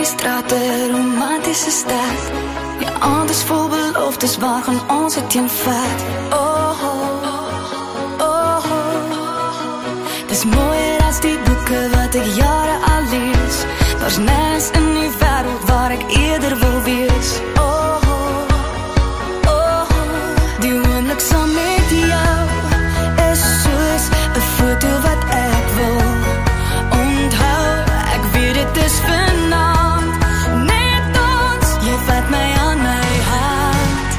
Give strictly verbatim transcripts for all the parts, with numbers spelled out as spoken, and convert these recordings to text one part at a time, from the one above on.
strate, romantische stad. Ja, aand is vol beloftes, waar gaan ons het teen vat? Oh, oh, oh, oh. Dis mooier as die boeke wat ek jare al lees. Daar's nêrens in die wêreld waar ek eerder wil wees. Oh, oh, oh, die oomblik saam met jou is soos 'n foto wat ek wil onthou. Ek weet dit is vanaand, net ons, jy vat my aan my hand.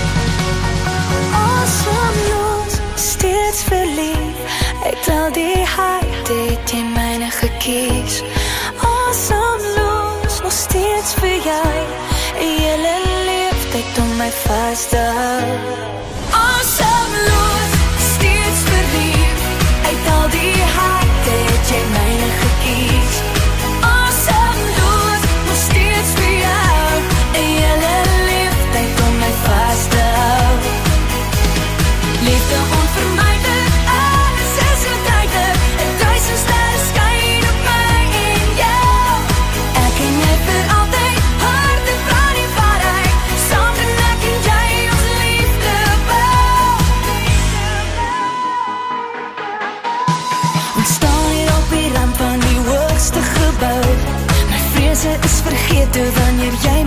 Asemloos, steeds verlief, ek tel die hart, het jy myne gekies. Asemloos, nog steeds vir jou, 'n hele leeftyd om my vas te hou. Asemloos, steeds verlief, ek tel die hart, het jy myne gekies. Asemloos, nog steeds vir jou, 'n hele leeftyd om my vas te hou. Liefde onvermydelik, alles is uiteindelik, 'n duisend sterre skyn op my en jou. Ek en jy vir altyd, harte van die waarheid, saam en ek en jy ons liefde bou. Ons staan hier op die rand van die hoogste gebou. My vrese is vergete wanneer jy